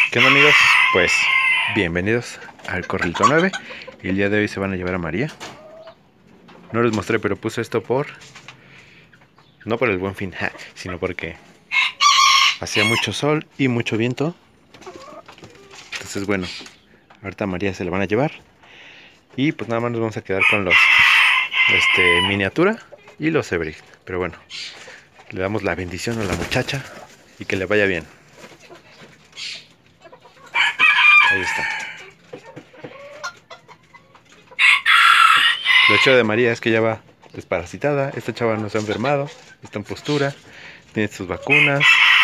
¿Qué onda, amigos? Pues bienvenidos al Corralito 9. Y el día de hoy se van a llevar a María. No les mostré, pero puse esto no por el Buen Fin, sino porque hacía mucho sol y mucho viento. Entonces bueno, ahorita a María se la van a llevar. Y pues nada más nos vamos a quedar con los miniatura y los Zebrig. Pero bueno, le damos la bendición a la muchacha y que le vaya bien. Ahí está. Lo hecho de María es que ya va desparasitada. Esta chava no se ha enfermado, está en postura, tiene sus vacunas,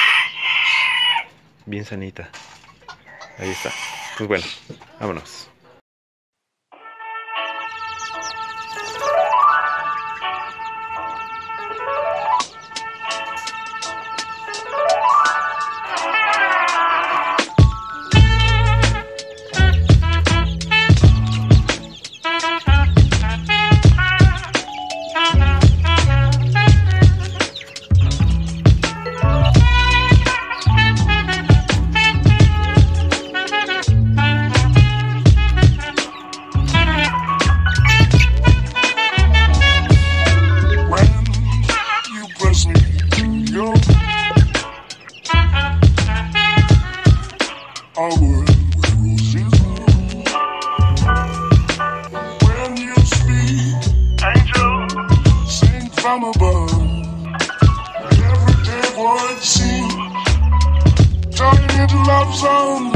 bien sanita. Ahí está. Pues bueno, vámonos. When you speak, angel, sing from above. Everyday words seem turning into love songs.